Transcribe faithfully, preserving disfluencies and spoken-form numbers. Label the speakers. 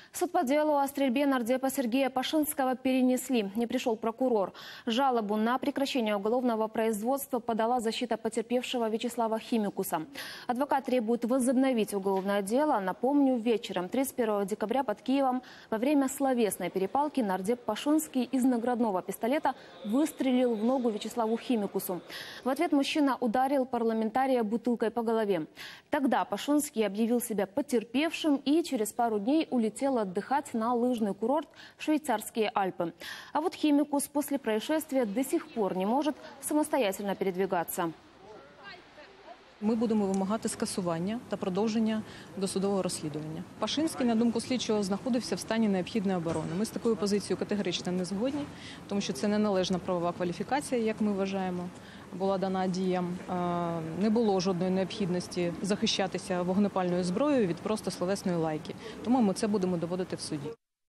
Speaker 1: Суд по делу о стрельбе нардепа Сергея Пашинского перенесли. Не пришел прокурор. Жалобу на прекращение уголовного производства подала защита потерпевшего Вячеслава Химикуса. Адвокат требует возобновить уголовное дело. Напомню, вечером тридцать первого декабря под Киевом во время словесной перепалки нардеп Пашинский из наградного пистолета выстрелил в ногу Вячеславу Химикусу. В ответ мужчина ударил парламентария бутылкой по голове. Тогда Пашинский объявил себя потерпевшим и через пару дней улетел отдыхать на лыжный курорт в швейцарские Альпы. А вот Химикус после происшествия до сих пор не может самостоятельно передвигаться.
Speaker 2: Ми будемо вимагати скасування та продовження досудового розслідування. Пашинський, на думку слідчого, знаходився в стані необхідної оборони. Ми з такою позицією категорично не згодні, тому що це неналежна правова кваліфікація, як ми вважаємо, була дана діям. Не було жодної необхідності захищатися вогнепальною зброєю від просто словесної лайки. Тому ми це будемо доводити в суді.